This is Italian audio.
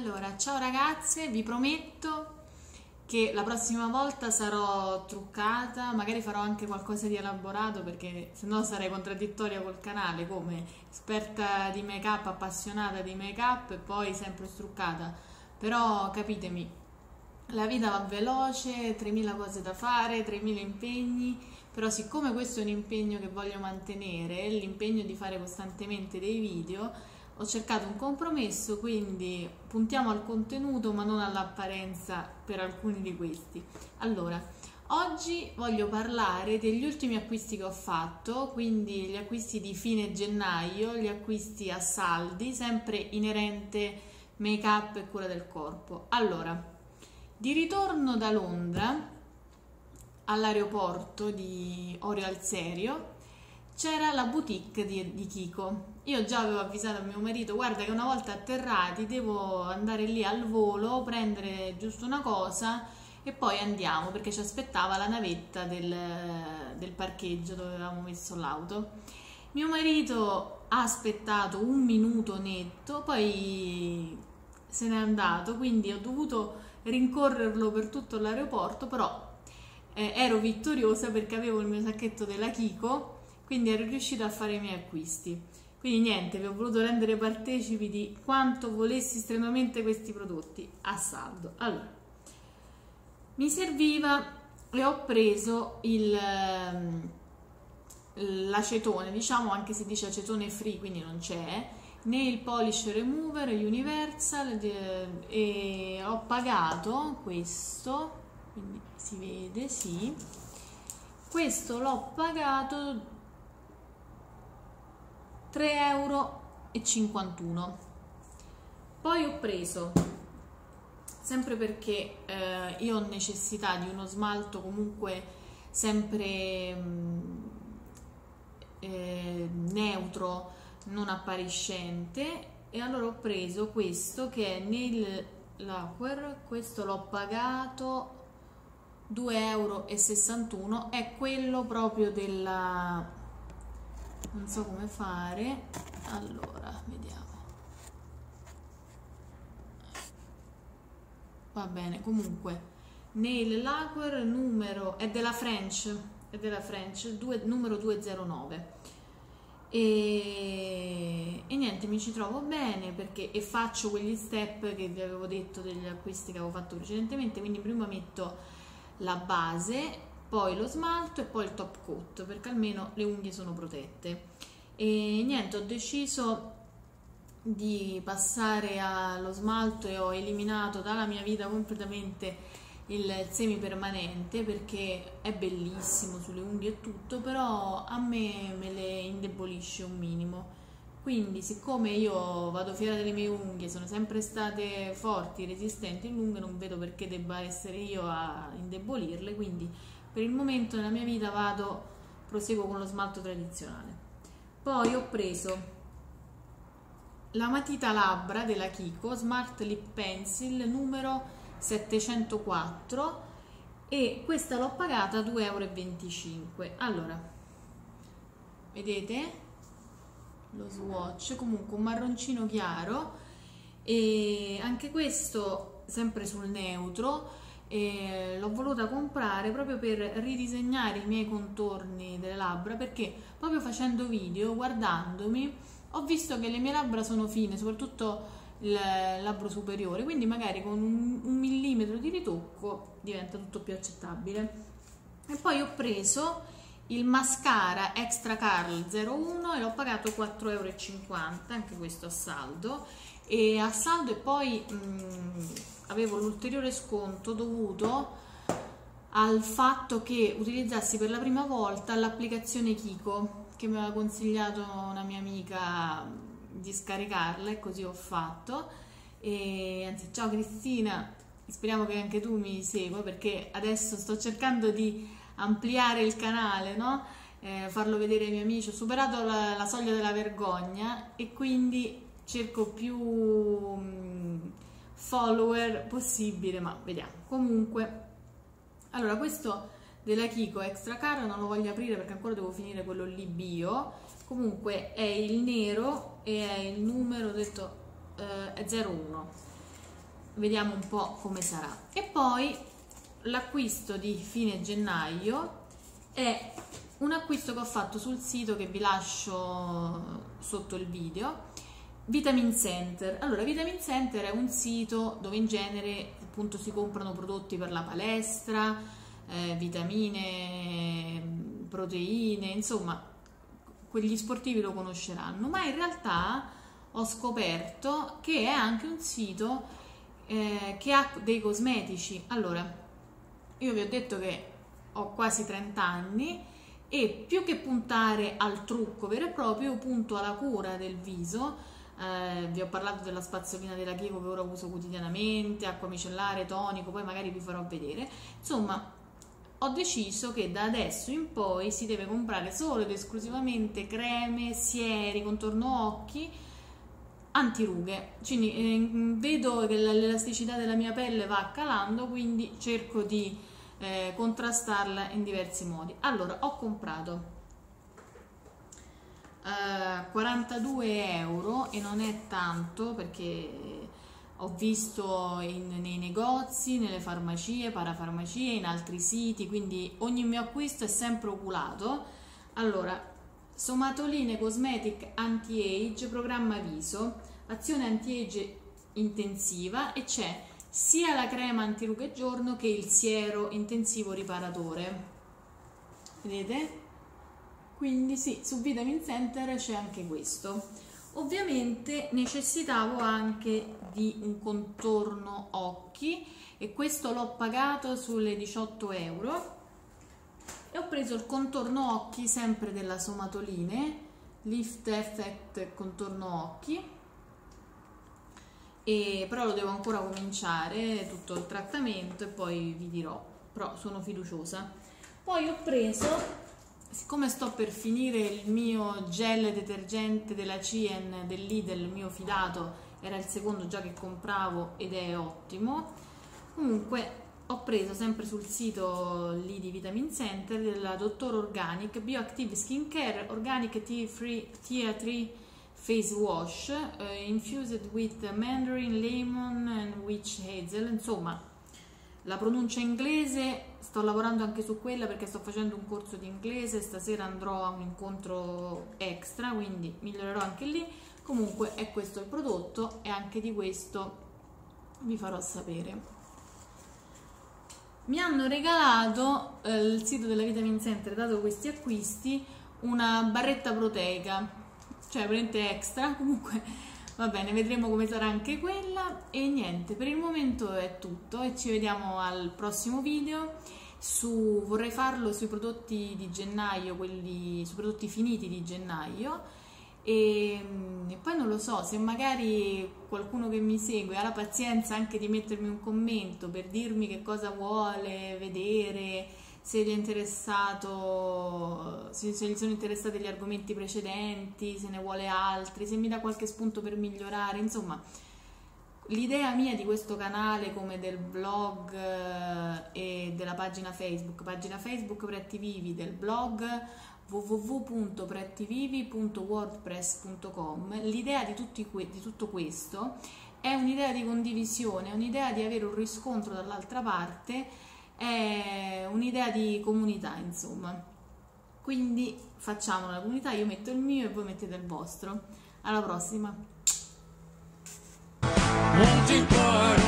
Allora, ciao ragazze, vi prometto che la prossima volta sarò truccata, magari farò anche qualcosa di elaborato perché sennò sarei contraddittoria col canale come esperta di make up, appassionata di make up e poi sempre struccata. Però capitemi, la vita va veloce, 3000 cose da fare, 3000 impegni, però siccome questo è un impegno che voglio mantenere, l'impegno di fare costantemente dei video, ho cercato un compromesso, quindi puntiamo al contenuto ma non all'apparenza per alcuni di questi. Allora, oggi voglio parlare degli ultimi acquisti che ho fatto, quindi gli acquisti di fine gennaio, gli acquisti a saldi, sempre inerente make up e cura del corpo. Allora, di ritorno da Londra all'aeroporto di Orio al Serio c'era la boutique di Kiko. Io già avevo avvisato a mio marito: guarda che una volta atterrati devo andare lì al volo, prendere giusto una cosa e poi andiamo, perché ci aspettava la navetta del parcheggio dove avevamo messo l'auto. Mio marito ha aspettato un minuto netto, poi se n'è andato, quindi ho dovuto rincorrerlo per tutto l'aeroporto, però ero vittoriosa perché avevo il mio sacchetto della Kiko, quindi ero riuscita a fare i miei acquisti. Quindi niente, vi ho voluto rendere partecipi di quanto volessi strenuamente questi prodotti a saldo. Allora, mi serviva e ho preso l'acetone, diciamo, anche se dice acetone free, quindi non c'è, Nail Polish Remover Universal, e ho pagato questo, quindi si vede, sì, questo l'ho pagato 3,51 euro. Poi ho preso, sempre perché io ho necessità di uno smalto comunque sempre neutro, non appariscente, e allora ho preso questo che è Nail Lacquer. Questo l'ho pagato 2,61 euro, è quello proprio della... non so come fare, allora vediamo, va bene, comunque Nail Lacquer numero è della French, numero 209, e niente, mi ci trovo bene perché faccio quegli step che vi avevo detto degli acquisti che avevo fatto precedentemente. Quindi prima metto la base, poi lo smalto e poi il top coat, perché almeno le unghie sono protette. E niente, ho deciso di passare allo smalto e ho eliminato dalla mia vita completamente il semipermanente, perché è bellissimo sulle unghie e tutto, però a me le indebolisce un minimo. Quindi, siccome io vado fiera delle mie unghie, sono sempre state forti, resistenti e lunghe, non vedo perché debba essere io a indebolirle, quindi per il momento nella mia vita proseguo con lo smalto tradizionale. Poi ho preso la matita labbra della Kiko Smart Lip Pencil numero 704 e questa l'ho pagata 2,25 euro. Allora, vedete lo swatch, comunque un marroncino chiaro, e anche questo sempre sul neutro. L'ho voluta comprare proprio per ridisegnare i miei contorni delle labbra, perché proprio facendo video, guardandomi, ho visto che le mie labbra sono fine, soprattutto il labbro superiore, quindi magari con un millimetro di ritocco diventa tutto più accettabile. E poi ho preso il mascara Extra Curl 01 e l'ho pagato 4,50 euro, anche questo a saldo. E poi avevo l'ulteriore sconto dovuto al fatto che utilizzassi per la prima volta l'applicazione Kiko, che mi aveva consigliato una mia amica di scaricarla, e così ho fatto. E anzi, ciao Cristina, speriamo che anche tu mi segua, perché adesso sto cercando di ampliare il canale, no? Farlo vedere ai miei amici. Ho superato la soglia della vergogna e quindi cerco più follower possibile, ma vediamo. Comunque, allora, questo della Kiko Extra Caro non lo voglio aprire perché ancora devo finire quello lì bio. Comunque è il nero e è il numero detto è 01. vediamo un po' come sarà. E poi l'acquisto di fine gennaio è un acquisto che ho fatto sul sito che vi lascio sotto il video, Vitamin Center. Allora, Vitamin Center è un sito dove in genere appunto si comprano prodotti per la palestra, vitamine, proteine, insomma quegli sportivi lo conosceranno, ma in realtà ho scoperto che è anche un sito che ha dei cosmetici. Allora, io vi ho detto che ho quasi 30 anni e più che puntare al trucco vero e proprio, punto alla cura del viso. Vi ho parlato della spazzolina della Chievo che ora uso quotidianamente, acqua micellare, tonico, poi magari vi farò vedere. Insomma, ho deciso che da adesso in poi si deve comprare solo ed esclusivamente creme, sieri, contorno occhi, antirughe. Quindi, vedo che l'elasticità della mia pelle va calando, quindi cerco di contrastarla in diversi modi. Allora, ho comprato 42 euro, e non è tanto perché ho visto nei negozi, nelle farmacie, parafarmacie, in altri siti, quindi ogni mio acquisto è sempre oculato. Allora, Somatoline Cosmetic Anti-Age, programma viso, azione anti-age intensiva, e c'è sia la crema antirughe giorno che il siero intensivo riparatore, vedete? Quindi sì, su Vitamin Center c'è anche questo. Ovviamente necessitavo anche di un contorno occhi e questo l'ho pagato sulle 18 euro, e ho preso il contorno occhi sempre della Somatoline, Lift Effect contorno occhi, però lo devo ancora cominciare tutto il trattamento e poi vi dirò, però sono fiduciosa. Poi ho preso, siccome sto per finire il mio gel detergente della CN del Lidl, il mio fidato, era il secondo già che compravo ed è ottimo, comunque ho preso sempre sul sito lì di Vitamin Center della Dr. Organic Bioactive Skincare Organic Tea Tree Face Wash infused with mandarin, lemon and witch hazel. Insomma, la pronuncia inglese sto lavorando anche su quella perché sto facendo un corso di inglese, stasera andrò a un incontro extra, quindi migliorerò anche lì. Comunque è questo il prodotto e anche di questo vi farò sapere. Mi hanno regalato il sito della Vitamin Center, dato questi acquisti, una barretta proteica, cioè veramente extra. Comunque va bene, vedremo come sarà anche quella. E niente, per il momento è tutto e ci vediamo al prossimo video. Vorrei farlo sui prodotti di gennaio, sui prodotti finiti di gennaio, e poi non lo so, se magari qualcuno che mi segue ha la pazienza anche di mettermi un commento per dirmi che cosa vuole vedere, se gli è interessato, se gli sono interessati gli argomenti precedenti, se ne vuole altri, se mi dà qualche spunto per migliorare. Insomma, l'idea mia di questo canale, come del blog e della pagina Facebook Pretti del blog www.prettivivi.wordpress.com, l'idea di tutto questo è un'idea di condivisione, è un'idea di avere un riscontro dall'altra parte, è un'idea di comunità, insomma. Quindi facciamo una comunità, io metto il mio e voi mettete il vostro. Alla prossima!